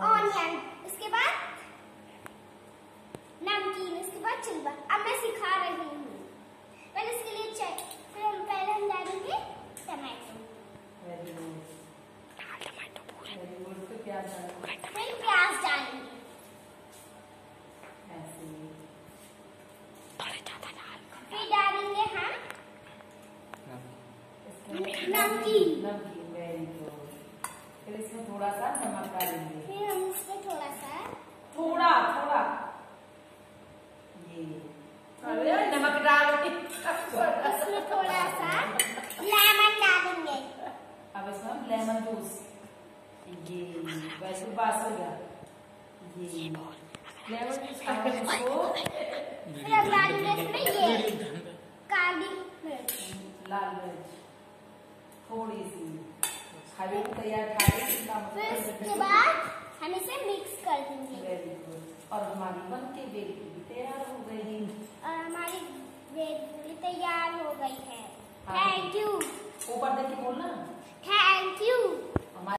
Onion, इसके बाद नमकीन, इसके बाद चिल्बर। अब मैं सिखा रही हूँ। पहले इसके लिए फिर हम डालेंगे टमाटो। फिर प्याज डालेंगे। फिर डालेंगे हम नमकीन। Very good. फिर इसमें थोड़ा सा नमक डालेंगे। फिर हम इसमें थोड़ा ये नमक डाल इसमें थोड़ा सा लेमन डालेंगे। अब इसमें हम लेमन जूस, ये वैसे बास हो गया, ये लेमन जूस इसको। फिर अब डालेंगे इसमें ये काली मिर्च, लाल मिर्च थोड़ी सी, हरी तैयार खाने। फिर इसके बाद हम इसे मिक्स कर देंगे। Very good. और हमारी बनके बेल तैयार हो गई। और हमारी बेल तैयार हो गई है। Thank you. ऊपर देख के बोलना थैंक यू।